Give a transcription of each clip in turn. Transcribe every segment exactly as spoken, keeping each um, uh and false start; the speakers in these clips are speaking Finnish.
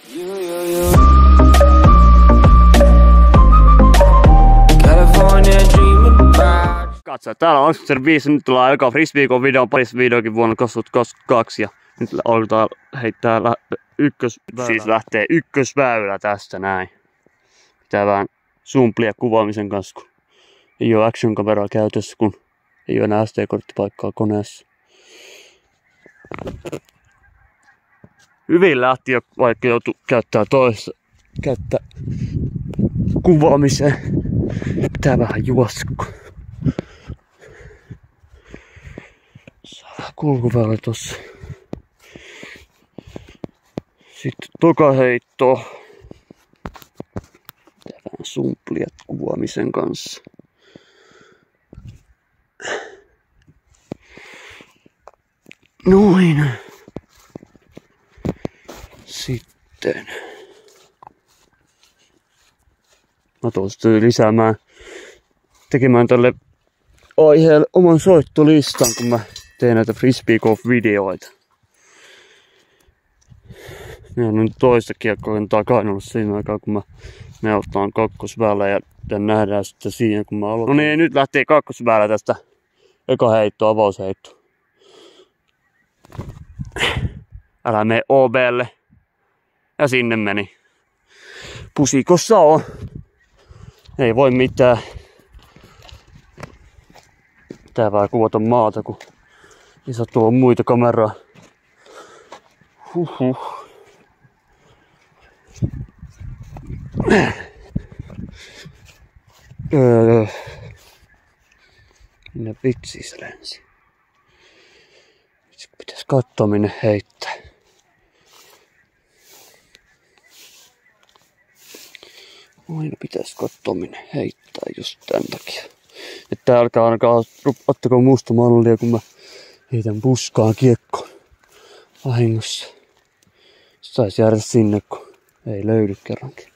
Katso, täällä on kaksikymmentäviisi, nyt tullaan joka Frisbeegolf videon parissa videokin vuonna kaksituhattakaksikymmentäkaksi ja nyt aletaan heittää lä ykkösväylä. Siis lähtee ykkösväylä tästä näin. Pitää vähän sumplia kuvaamisen kanssa, kun ei ole action kameraa käytössä, kun ei ole enää S D-korttipaikkaa koneessa. Hyvin lähti jo, vaikka joutui käyttää toista kättä kuvaamiseen. Pitää vähän juosta. Saadaan kulkuväylä tossa. Sitten toka heitto. Pitää vähän sumplia kuvaamisen kanssa. Noin. Sitten mä tuun sitten lisäämään, tekemään tälle aiheelle oman soittolistan, kun mä teen näitä Frisbeegolf-videoita. Mä oon nyt toista kiekkokentaa kainallut siinä aikaa, kun mä neuvostaan kakkosväylä ja tän nähdään sitten siinä, kun mä aloitan. No niin, nyt lähtee kakkosväylä tästä. Eka heitto, avausheitto. Älä mene O B:lle. Ja sinne meni. Pusikossa on. Ei voi mitään. Tää vähän kuvata maata, kun ei saa tuolla muita kameraa. Huhhuh. Öö. Minne vitsi se lensi. Pitäis katsoa minne heittää. Aina pitäis katsoa minne heittää just tän takia. Että älkää ainakaan ottako musta mallia, kun mä heitän puskaan kiekkoon vahingossa. Sais jäädä sinne, kun ei löydy kerrankin.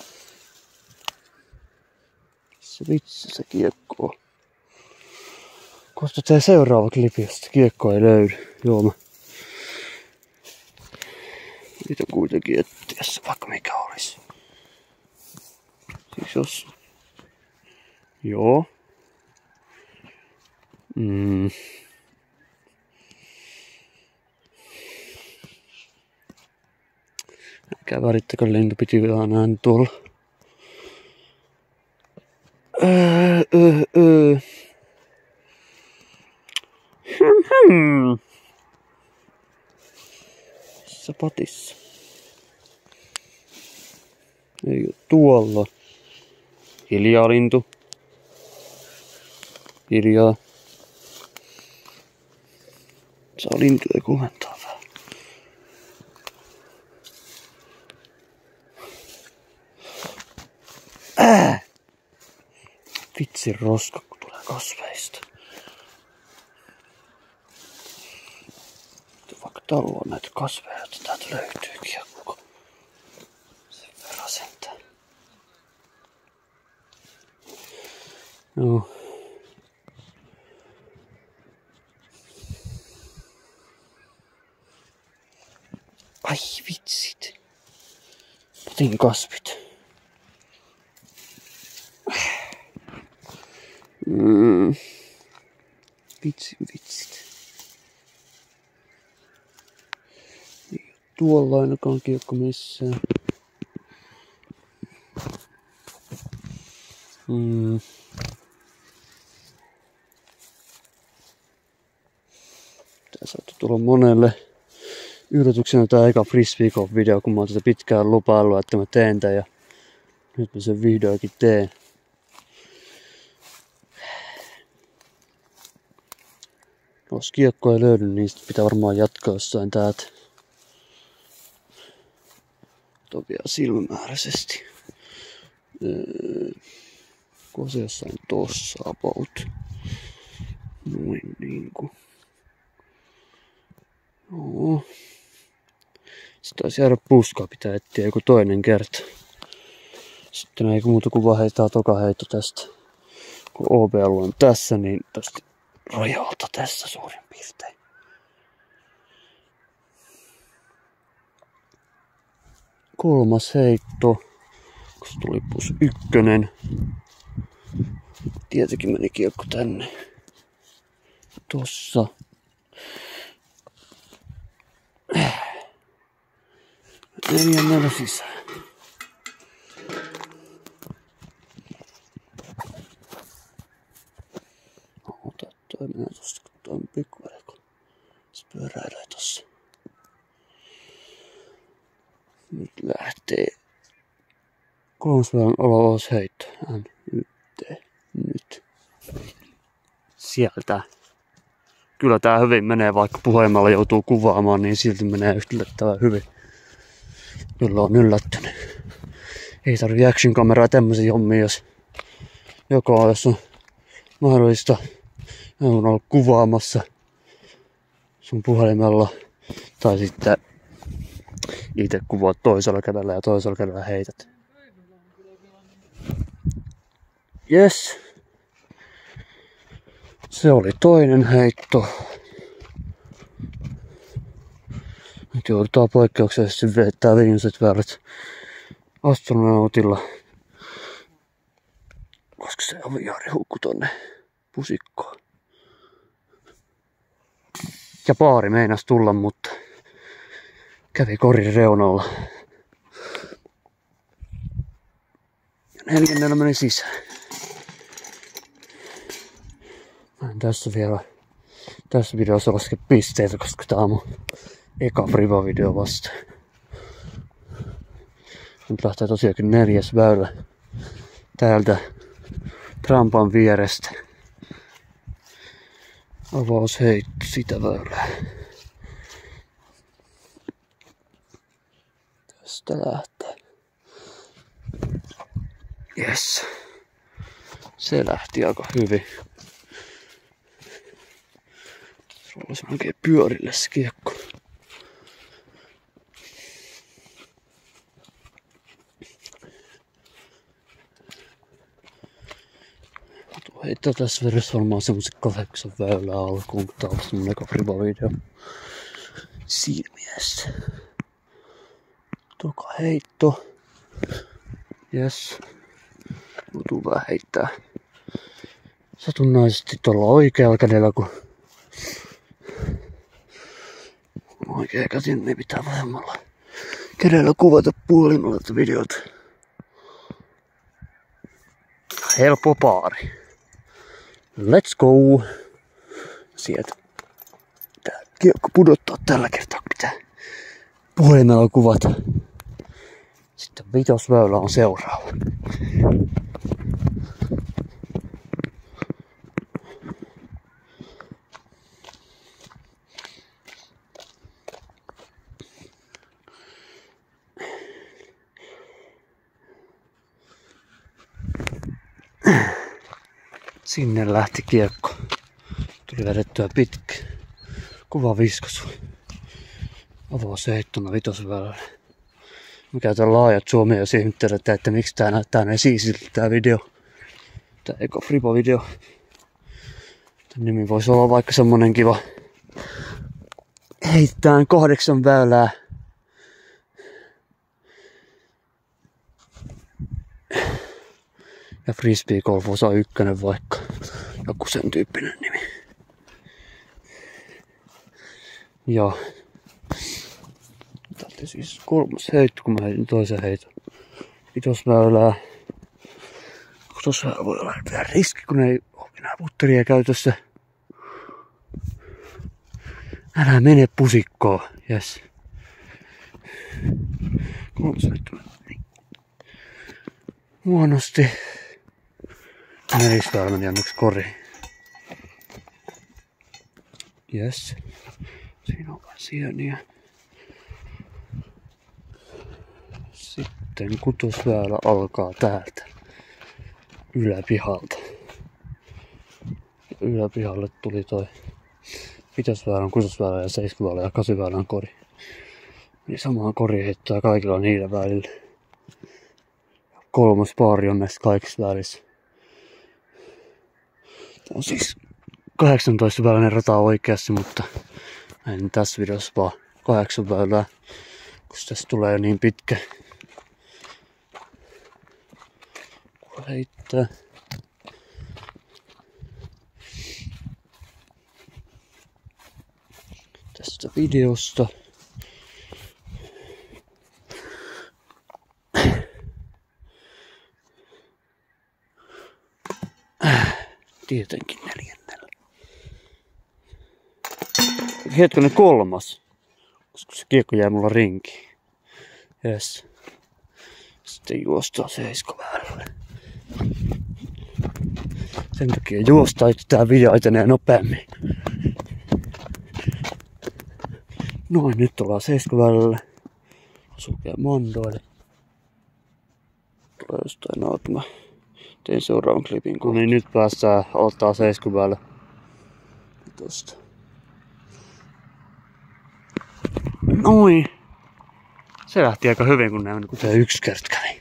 Se vitsi se kiekko on. Koska tää seuraava klipi, josta kiekko ei löydy. Joo, mä yritän kuitenkin etsiä se vaikka mikä olisi. Siis jos... Joo. Mm. Älkää värittäkö, lintu piti vähän näin tuolla. Öö, öö, öö. Hmm. Missä patissa? Ei oo tuolla. Hiljaa, lintu. Hiljaa. Saa lintuja komentaa vähän. Ää! Vitsi roska, kun tulee kasveista. Vaikka täällä on näitä kasveja, että täältä löytyy kiekko. Sen verran sentään. Joo. Ai vitsit. Otin kasvit. Mm. Vitsi vitsit. Ei tuolla ainakaan kiekko missään. Mm. Tää saattoi tulla monelle yllätyksenä tää eka Frisbeegolf-video, kun mä oon tätä pitkään lupaillut, että mä teen tän ja nyt mä sen vihdoinkin teen. Jos kiekko ei löydy, niin sit pitää varmaan jatkaa jossain täältä. Tuo vielä silmämääräisesti. Öö, kun se jossain tossa about. Noin niinku. Joo. Sitten taisi jäädä puskaa, pitää etsiä joku toinen kerta. Sitten ei muuta kuin vaan heittää toka heitto tästä. Kun O B-alue on tässä, niin tästä rajalta tässä suurin piirtein. kolmas heitto. Kun se tuli plus ykkönen. Tietenkin meni kiekko tänne. Tossa. Neljännellä sisään. Ota toi menee tosta, kun toi on pikkuvelko. Se pyöräilee tossa. Nyt lähtee kolmosväylän alas heitto. Nyt. Nyt. Sieltä. Kyllä tää hyvin menee, vaikka puhelimella joutuu kuvaamaan, niin silti menee yllättävän hyvin. Kyllä on yllättynyt. Ei tarvii action kameraa tämmöisiä hommia, jos joko jos on mahdollista on olla kuvaamassa sun puhelimella tai sitten itse kuvaat toisella kädellä ja toisella kädellä heität. Yes. Se oli toinen heitto. Nyt joudutaan poikkeuksellisesti vettää viimeiset väylät astronautilla. Koska se aviaari hukkui tonne pusikkoon. Ja paari meinas tulla, mutta kävi korin reunalla. Ja neljännellä meni sisään. Mä en tässä vielä tässä videossa laske pisteitä, koska tää on mun eka priva-video vasta. Nyt lähtee tosiaankin neljäs väylä täältä rampan vierestä. Avausheitto sitä väylää. Tästä lähtee. Yes. Se lähti aika hyvin. Se olisi oikein pyörille se kiekko. Heittää tässä vedessä varmaan semmoset kahdeksan väylää alkuun, kun tää on mun eka priva-video. Siinä mielessä. Toka heitto. Jes. Joutuu vähän heittää satunnaisesti tuolla oikealla kädellä, kun oikea käsin niin pitää vasemmalla kädellä kuvata puolimmalta videota. Helppo paari. Let's go! Sieltä tää kiekko pudottaa tällä kertaa, kun pitää puhelimella kuvata. Sitten vitosväylä on seuraava. Sinne lähti kiekko. Tuli vedettyä pitkä. Kuva viskasu. Avausheittona vitosväylällä. Mä käytän laajat suomia ja siihen tiedetään, että miksi tää näyttää näin siisiltä tää video. Tää eka fripa-video. Tän nimi voisi olla vaikka semmonen kiva. Heitetään kahdeksan väylää. Ja frisbee golf osa ykkönen vaikka. Joku sen tyyppinen nimi. Ja täältä siis kolmas heitto, kun mä heitin toisen heiton. Vitosväylää. Kutosväylä voi olla vielä riski, kun ei ole enää putteria käytössä. Älä mene pusikkoon. Jes. Kolmas heitto. Huonosti. Nelisväylä meni onneksi koriin. Jes. Siinä on vähän sieniä. Sitten kutosväylä alkaa täältä. Yläpihalta. Yläpihalle tuli toi vitosväylän, kutosväylän ja seiskaväylän ja kasviväylän kori. Niin samaan koriin heittää kaikilla niillä välillä. Kolmas paari on näistä kaikissa välissä. Tää on siis kahdeksantoista väyläinen rata oikeassa, mutta en tässä videossa vaan kahdeksan väylää, koska tässä tulee niin pitkä heittää. Tästä videosta. Tietenkin neljännellä. Hetkonen kolmas. Koska se kiekko jää mulla rinkiin. Jes. Sitten juostaan seiskoväylälle. Sen takia juostaan, että tää video etenee nopeammin. Noin, nyt ollaan seiskoväylällä. Sulkee mondoille. Tulee jostain auto. Mä tein seuraavan klipin. Kun niin nyt päästään ottaa seiskoväylä. Tosta. Noin. Se lähti aika hyvin, kun näin, kun tää yksi kerta kävi.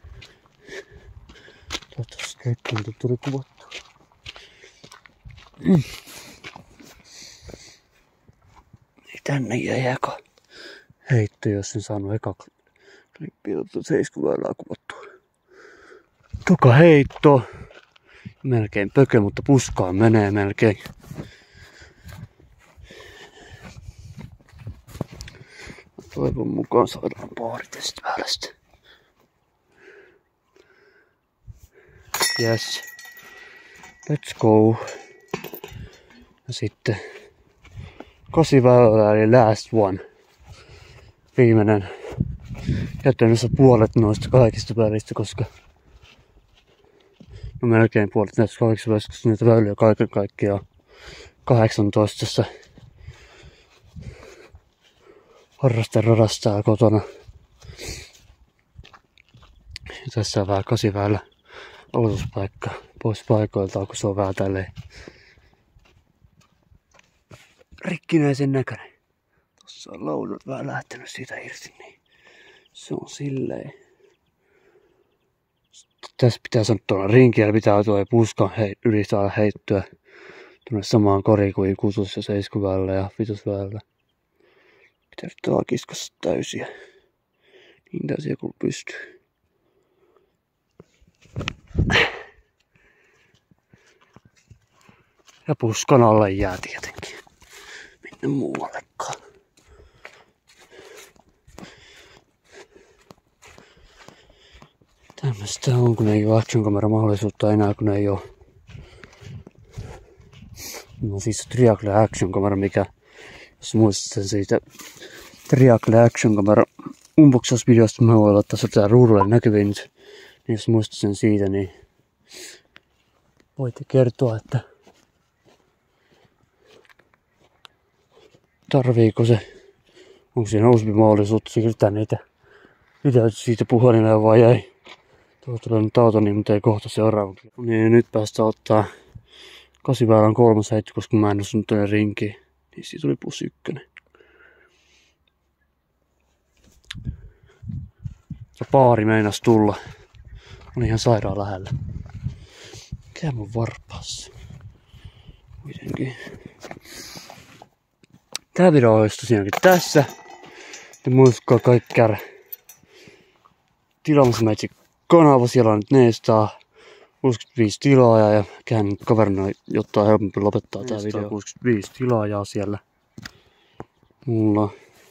Toivottavasti kaikkiin tuli kuvattua. Mm. Ei tänne jäi eka heitto, jos en saanut eka klippiä seiskoväylää kuvattua. Toka heitto. Melkein pökö, mutta puskaan menee melkein. Toivon mukaan saadaan pari tästä väylästä. Yes. Let's go. Ja sitten kasiväylä eli last one. Viimeinen. Käytännössä puolet noista kaikista väylistä, koska no melkein puolet näistä kaikista väylistä, koska näitä väyliä kaiken kaikkiaan kahdeksantoista tässä harrasteradassa kotona. Ja tässä on vähän kasiväylä aloituspaikka pois paikoiltaan, kun se on vähän tälleen rikkinäisen näköinen. Tossa on laudut vähän lähtenyt siitä irti, niin se on silleen. Sitten tässä pitää sanoa tuolla rinkiellä pitää tuo puskan hei, yli saada heittyä tuonne samaan koriin kuin kuutos- ja seiskoväylällä ja vitosväylällä. Pitää nyt olla kiskassa täysiä. Niin täysiä kuin pystyy. Ja puskan alle jää tietenkin. Minne muuallekaan. Tämmöstä on, kun ei ole action kamera mahdollisuutta enää, kun ei ole. No siis Triacle Action kamera, mikä, jos muistat siitä Triacle Action kamera unboxausvideosta, mä voin laittaa se tää ruudulle näkyviin nyt. Niin jos muistat sen siitä, niin voitte kertoa, että tarviiko se, onko siinä uusi mahdollisuutta siirtää niitä videoita siitä puhelimeen vai ei. Tuolla tulee nyt auto, niin mutta ei kohta seuraava. Niin nyt päästään ottaa kasiväylän kolmas heitto, koska mä en osunut tuonne rinkiin. Niin siitä tuli plus ykkönen. Ja paari meinas tulla. On ihan sairaan lähellä. Mikä mun varpaassa? Kuitenkin. Tää video olisi tosiaankin tässä. Ja muistakaa kaikki käydä tilaamassa meitsi kanava. Siellä on nyt neljäsataa kuusikymmentäviisi tilaajaa ja käyn nyt kaverina, jotta on helpompi lopettaa tää video. kuusikymmentäviisi tilaajaa siellä. Mulla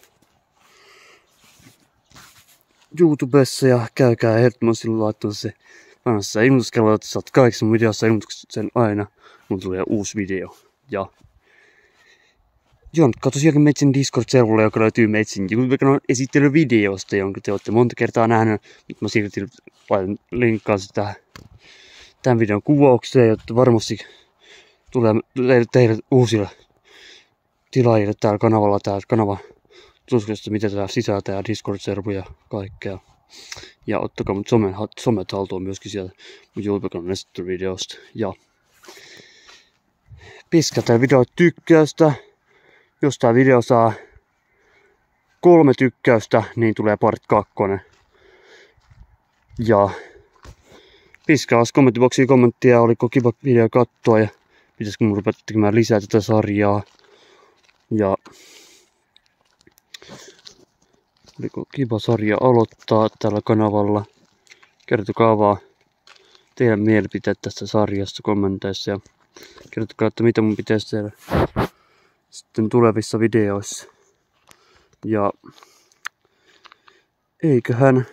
YouTubessa ja käykää ehdottomasti laittamassa se vanhassa ilmoituskello, että saat kaikissa mun videossa ilmoituksen aina. Mun tulee uusi video. Ja jonkka tosiaankin meitsin Discord-servulle, joka löytyy meitsin YouTube-kanalin esittelyvideosta, jonka te olette monta kertaa nähnyt. Nyt mä siirrytin laitan linkkaan sitä tämän videon kuvaukseen, jotta varmasti tulee teille, teille uusille tilaajille täällä kanavalla, täällä kanava tutuskelista, mitä täällä sisältää, Discord-servu ja kaikkea. Ja ottakaa mut somen, somet haltuun myöskin sieltä mun YouTube-kanalin esittelyvideosta. Ja piskää tää video tykkäystä. Jos tää video saa kolme tykkäystä, niin tulee part kakkonen. Ja piskaa kommenttiboksiin kommenttia, oliko kiva video katsoa ja pitäisikö mun rupea tekemään lisää tätä sarjaa. Ja oliko kiva sarja aloittaa tällä kanavalla. Kertokaa vaan teidän mielipiteet tästä sarjasta kommenteissa ja kertokaa, että mitä mun pitäisi tehdä sitten tulevissa videoissa. Ja eiköhän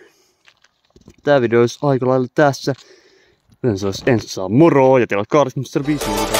tää video olisi aika lailla tässä. Joten se olisi ensi saa moro ja teillä on Kaaris mister viisi.